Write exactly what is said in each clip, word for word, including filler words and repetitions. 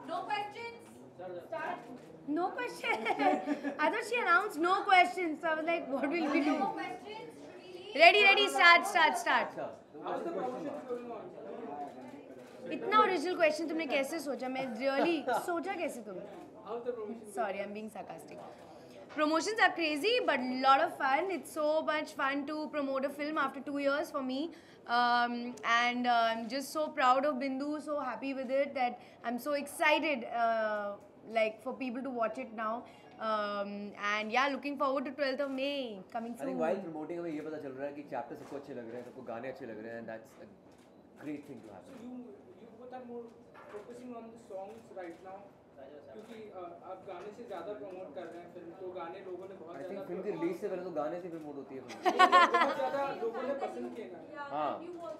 No questions. Start. No question. I thought she announced no questions. So I was like, what will we do? No questions. Ready, ready, start, start, start. इतना original question तुमने कैसे सोचा? मैं really सोचा कैसे तुमने? Sorry, I'm being sarcastic. Promotions are crazy, but a lot of fun. It's so much fun to promote a film after two years for me. Um, and uh, I'm just so proud of Bindu, so happy with it that I'm so excited uh, like for people to watch it now. Um, and yeah, looking forward to twelfth of May coming soon. I think while promoting हमें ये पता चल रहा है कि chapter सबको अच्छे लग रहे हैं, सबको गाने अच्छे लग रहे हैं, and that's a great thing to happen. So you you both are more focusing on the songs right now. क्योंकि आप गाने से ज़्यादा प्रमोट कर रहे हैं फिल्म तो गाने लोगों ने बहुत ज़्यादा फिल्म की रिलीज से पहले तो गाने से प्रमोट होती है फिल्म बहुत ज़्यादा लोगों ने पसंद किए गाने हाँ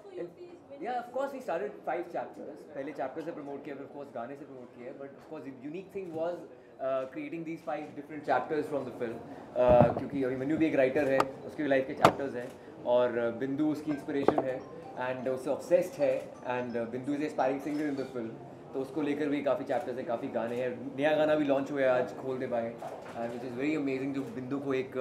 yeah of course we started five chapters पहले chapter से प्रमोट किया फिर of course गाने से प्रमोट किया but of course the unique thing was uh, creating these five different chapters from the film uh, क्योंकि अभी मनु भी एक राइटर है उसके भी लाइफ के चैप्टर्स हैं और बिंदु उसकी इंस्पिरेशन है एंड उससे ऑब्सेस्ड है and Bindu is aspiring singer in the film तो उसको लेकर भी काफ़ी चैप्टर्स हैं काफ़ी गाने हैं नया गाना भी लॉन्च हुआ है आज खोल दे पाए and which is very amazing जो बिंदु को एक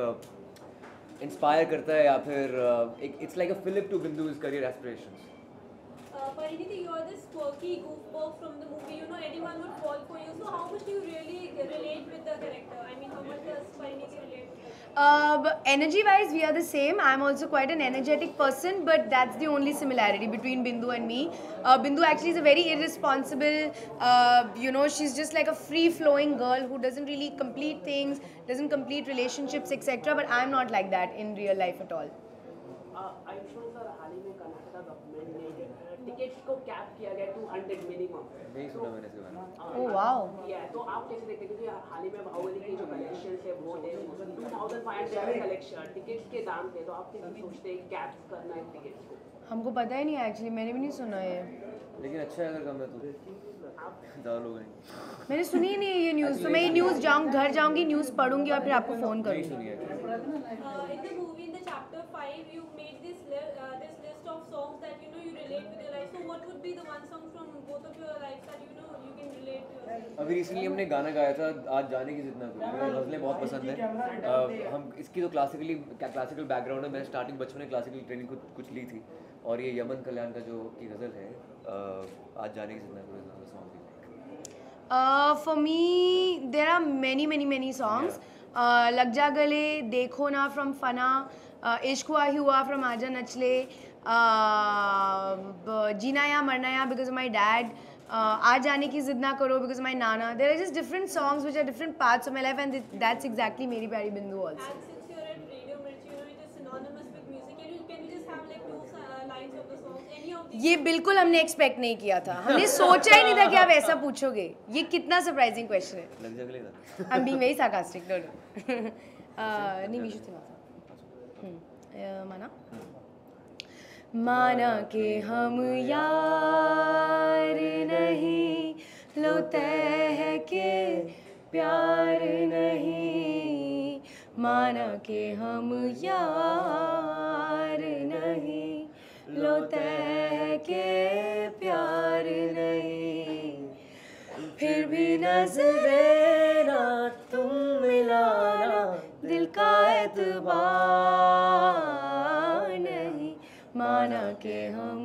इंस्पायर uh, करता है या फिर uh, एक it's like a flip to Bindu is career aspirations Pariniti, you are this quirky goofball from the movie. You know, anyone would fall for you. So, how much do you really relate with the character? I mean, how much does Pariniti relate with it? Uh, energy-wise, we are the same. I'm also quite an energetic person, but that's the only similarity between Bindu and me. Uh, Bindu actually is a very irresponsible, uh, you know, she's just like a free-flowing girl who doesn't really complete things, doesn't complete relationships, et cetera. But I'm not like that in real life at all. I'm sure sir, हाल ही में Karnataka government ने tickets को cap किया गया two hundred minimum नहीं सुना मैंने इसके बारे में Oh wow. या तो आप कैसे देखते हैं क्योंकि हाल ही में बाहुबली की जो कलेक्शन है वो है two thousand five hundred collection tickets के दाम थे तो आप कैसे सोचते हैं कैप करना है टिकट्स को हमको पता ही नहीं है एक्चुअली मैंने भी नहीं सुना है लेकिन अच्छा है अगर कम है तो ज़्यादा लोग हैं मैंने सुनी ही नहीं है ये न्यूज़ तो मैं ये न्यूज़ जाऊँ घर जाऊँगी न्यूज़ पढ़ूंगी और फिर आपको फ़ोन नहीं करूँगी सुनी है Uh, in the movie, in the chapter five, you made this li uh, this list of songs that you know you relate with your life. So, what would be the one song from both of your lives that you know you can relate to yourself? अभी recently हमने गाना गाया था आज जाने की जितना करो मुझे गज़लें बहुत पसंद हैं uh, हम इसकी तो क्लासिकली क्लासिकल बैकग्राउंड है मैंने स्टार्टिंग बचपन में क्लासिकल ट्रेनिंग कुछ कुछ ली थी और ये यमन कल्याण का जो की गज़ल है uh, आज जाने की जितना करो song Uh, for me, there are many, many, many songs. Uh, Lag Ja Gale, Dekho Na from Fana, uh, Ishq Hua Hi Hua from Aaja Nachle, uh, Jeena Ya Marna Ya because of my dad, uh, Aaj Aane Ki Zid Na Karo because of my Nana. There are just different songs which are different parts of my life and th that's exactly Meri Pyari Bindu also. And since you're at Radio Mirchi, you know it is synonymous with music. Can you can you just have like two uh, lines of the songs? Any of these? ये बिल्कुल हमने expect नहीं किया था हमने सोचा ही नहीं था कि आप ऐसा पूछोगे ये कितना सरप्राइजिंग क्वेश्चन है लग जा गले था I am being very sarcastic no no नहीं विशु थे माना माना के हम यार नहीं लो तह के प्यार नहीं माना के हम यार नहीं लो तह के प्यार नहीं फिर भी नजरे ना तुम मिलाना दिल का एतबार नहीं माना के हम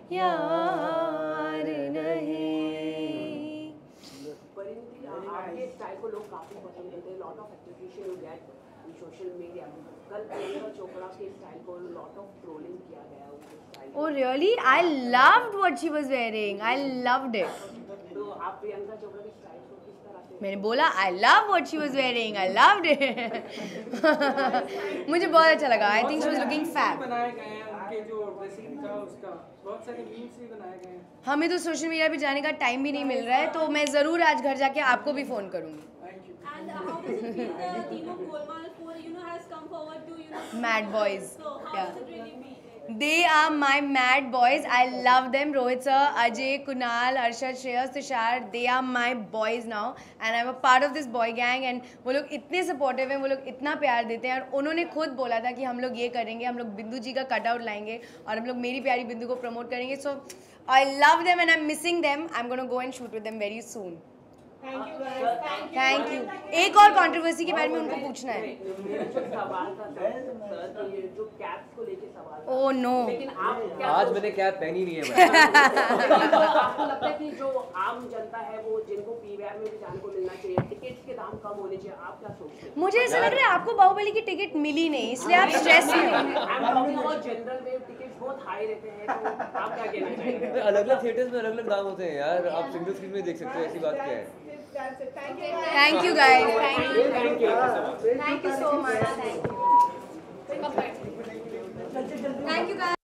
यार नहीं परिणति आपके स्टाइल को लोग काफी पसंद करते हैं lot of appreciation you get in social media कल प्रियंका चोपड़ा के स्टाइल को लॉट ऑफ ट्रोलिंग किया गया उनके style Oh really? I loved what she was wearing. I loved it. तो आप प्रियंका चोपड़ा के स्टाइल को किस तरह से मैंने बोला I love what she was wearing. I loved it. मुझे बहुत अच्छा लगा. I think she was looking fab. बनाए गए हैं उनके जो ड्रेसिंग का उसका बहुत सारे मीम्स भी बनाए गए हैं हमें तो सोशल मीडिया पे जाने का टाइम भी नहीं मिल रहा है तो मैं ज़रूर आज घर जाके आपको भी फ़ोन करूँगी. Thank you And uh, how does it feel the team of Golmaal four you know has come forward to you know Mad boys. So how Yeah. does it really be? They are my mad boys. I love them. Rohit sir, Ajay, Kunal, Arshad, Shreyas, Tushar. They are my boys now, and I'm a part of this boy gang. And वो लोग इतने supportive हैं, वो लोग इतना प्यार देते हैं और उन्होंने खुद बोला था कि हम लोग ये करेंगे, हम लोग बिंदु जी का कटआउट लाएंगे और हम लोग मेरी प्यारी बिंदु को प्रमोट करेंगे. So I love them and I'm missing them. I'm gonna go and shoot with them very soon. Thank you guys. Thank you. Thank you. एक और कंट्रोवर्सी के बारे में उनको पूछना है. मेरा जो सवाल था सर, तो ये जो कैप्स को लेके सवाल था. Oh no. लेकिन आप क्या आज मैंने कैप पहनी नहीं है मैं. आपको लगता है कि जो आम जनता है वो जिनको पीवीआर में भी जाने को मिलना चाहिए, टिकट्स के दाम कम होने चाहिए, आप क्या सोचते हैं? मुझे ऐसा लग रहा है आपको बाहुबली की टिकट मिली नहीं, इसलिए आप स्ट्रेस में हो. I'm talking about general wave tickets बहुत हाई रहते हैं, तो आप क्या कहना चाहेंगे? अलग अलग थिएटर्स में अलग अलग दाम होते हैं यार. आप सिंगल स्क्रीन में देख सकते हो, ऐसी बात क्या है. That's it. Thank you. Thank you guys. Thank you. Thank you. Thank you so much. Thank you. Thank you guys.